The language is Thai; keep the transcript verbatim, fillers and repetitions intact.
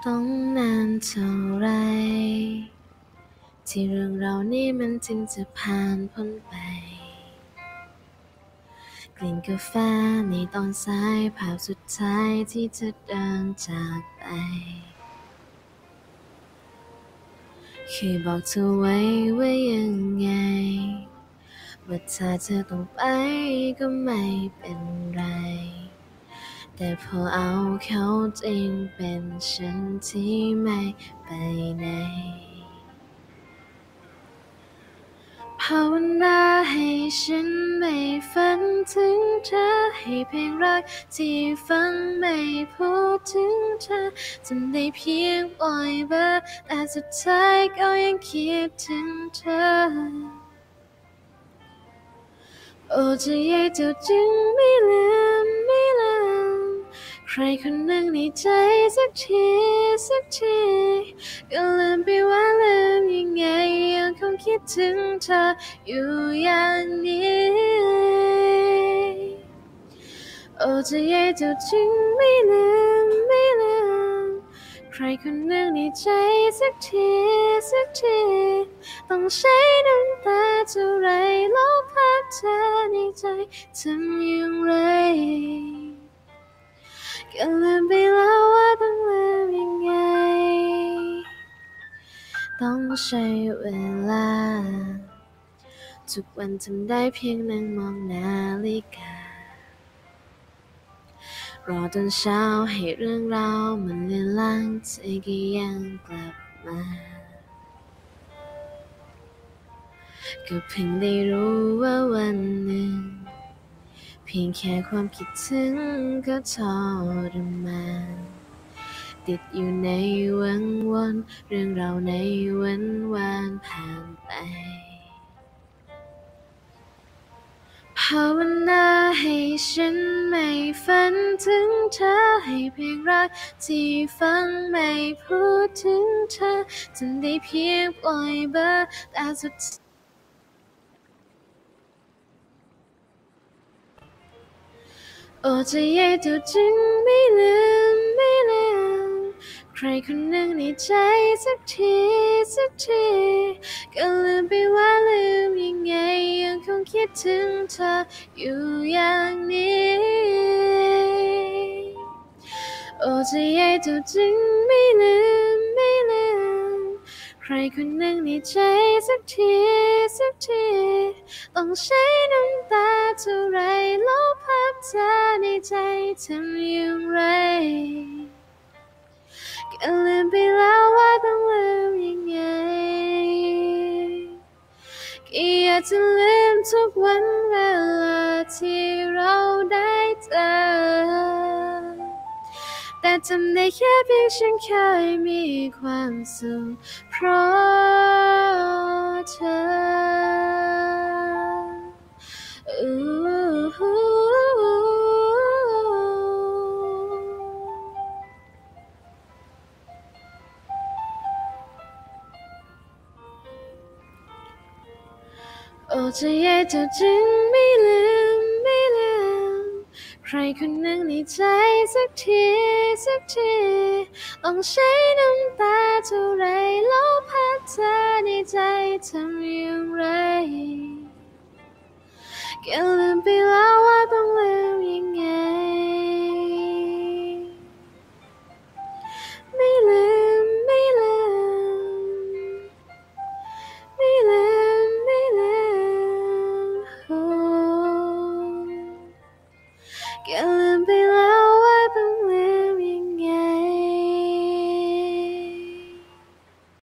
ต้องนานเท่าไรที่เรื่องราวนี้มันจึงจะผ่านพ้นไปกลิ่นกาแฟในตอนสายภาพสุดท้ายที่เธอเดินจากไปเคยบอกเธอไว้ว่ายังไงว่าถ้าเธอต้องไปก็ไม่เป็นไรแต่พอเอาเข้าจริงเป็นฉันที่ไม่ไปไหนภาวนาให้ฉันไม่ฝันถึงเธอให้เพลงรักที่ฟังไม่พูดถึงเธอจนได้เพียงปล่อยเบอร์แต่สุดท้ายก็ยังคิดถึงเธอโอ้จะใหญ่เจ้าจึงไม่ลืมไม่ลืมใครคนหนึ่งในใจสักทีสักทีก็ลืมไปว่าลืมยังไงยังคงคิดถึงเธออยู่อย่างนี้โอ้จะใหญ่เจ้าจึงไม่ลืมไม่ลืมใครคนหนึ่งในใจสักทีสักทีต้องใช้น้ำตาเท่าไรลบภาพเธอในใจทำอย่างไรก็ลืมไปแล้วว่าต้องลืมยังไงต้องใช้เวลาทุกวันทำได้เพียงนั่งมองนาฬิการอจนเช้าให้เรื่องราวมันเลือนลางเธอก็ยังกลับมาก็เพิ่งได้รู้ว่าวันหนึ่งเพียงแค่ความคิดถึงก็ทรมานติดอยู่ในวังวนเรื่องราวในวันวานผ่านไปภาวนาให้ฉันไม่ฝันถึงเธอให้เพลงรักที่ฟังไม่พูดถึงเธอจนได้เพียงปล่อยเบอร์แต่สุดโอ้ใจใหญ่ตัวจริงไม่ลืมไม่ลืมใครคนหนึ่งในใจสักทีสักทีก็ลืมไปว่าลืมยังไงยังคงคิดถึงเธออยู่อย่างนี้โอ้ใจใหญ่ตัวจริงไม่ลืมไม่ลืมใครคนหนึ่งในใจสักทีสักทีต้องใช้น้ำตาเท่าไรลบภาพเธอในใจทำอย่างไรก็ลืมไปแล้วว่าต้องลืมยังไงก็อยากจะลืมทุกวันเวลาที่เราได้เจอแต่จำได้แค่เพียงฉันเคยมีความสุขเพราะเธอโอ้ใจใหญ่เจ้าจึงไม่ลืมไม่ลืมใครคนหนึ่งในใจสักทีสักทีต้องใช้น้ำตาเท่าไรลบภาพเธอในใจทำอย่างไรก็ลืมไปแล้วว่าต้องลืมยังไงไม่ลืมไม่ลืมไม่ลืมไม่ลืมโอ้ก็ลืมไป